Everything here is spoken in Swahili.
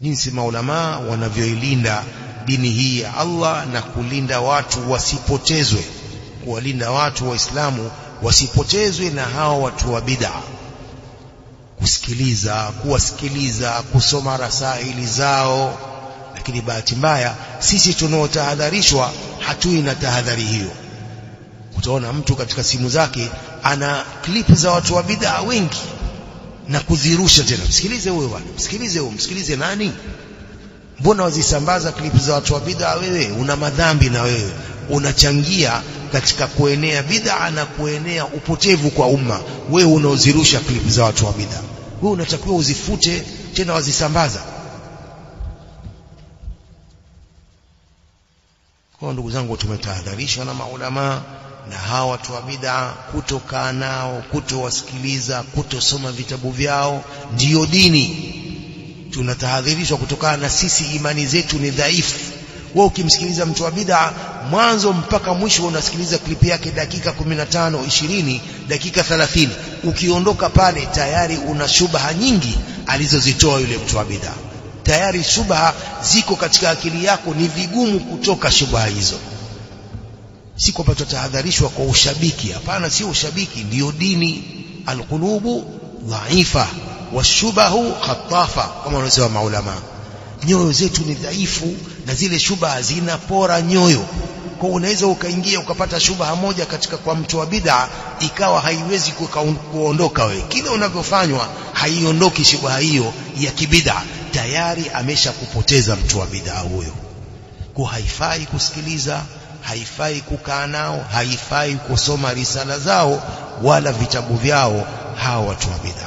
jinsi maulama wanavyoilinda dini hii ya Allah na kulinda watu wasipotezwe, kuwalinda watu waislamu wasipotezwe na hawa watu wa bid'a, kuwasikiliza, kusoma rasaili zao. Lakini bahati mbaya sisi tunaotahadharishwa hatui na tahadhari hiyo. Utaona mtu katika simu zake ana clip za watu wa bid'a wengi na kuzirusha tena, msikilize huyo bwana, msikilize huyo, msikilize nani? Mbona wazisambaza clip za watu wa bid'a? Wewe una madhambi, na wewe unachangia katika kuenea bid'a na kuenea upotevu kwa umma. Wewe unaozirusha clip za watu wa bid'a, wewe unatakiwa uzifute, tena wazisambaza. Kwa ndugu zangu, tumetahadharishwa na maulama na hawa watu wa bid'a, kutokaa nao, kutowasikiliza, kutosoma vitabu vyao. Ndiyo dini. Tunatahadharishwa kutokana na sisi imani zetu ni dhaifu. Wewe ukimsikiliza mtu wa bid'a mwanzo mpaka mwisho, unasikiliza klipi yake dakika 15, 20, dakika 30, ukiondoka pale tayari una shubha nyingi alizozitoa yule mtu wa bid'a. Tayari shubha ziko katika akili yako, ni vigumu kutoka shubha hizo. Si kwamba tutahadharishwa kwa ushabiki, hapana, si ushabiki, ndiyo dini. Alqulubu dhaifa washubahu khatafa, kama wanasema maulama. Nyoyo zetu ni dhaifu na zile shubha zinapora nyoyo. Kwa unaweza ukaingia ukapata shubha moja katika kwa mtu wa bid'a, ikawa haiwezi kuondoka. Wewe kile unavyofanywa haiondoki shubha hiyo ya kibid'a, tayari ameshakupoteza mtu wa bid'a huyo. Kwa haifai kusikiliza, haifai kukaa nao, haifai kusoma risala zao wala vitabu vyao hawa watu wa bid'a.